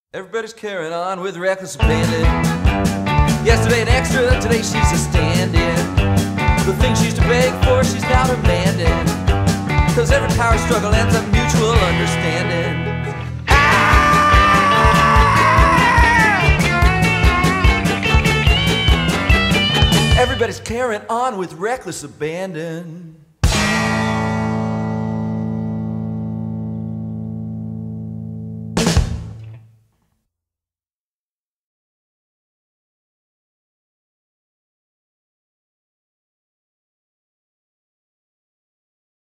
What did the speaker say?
Everybody's carrying on with reckless abandon. Yesterday an extra, today she's a stand-in. The thing she used to beg for, she's now demanding. Cause every power struggle ends up mutual understanding. Everybody's carrying on with reckless abandon.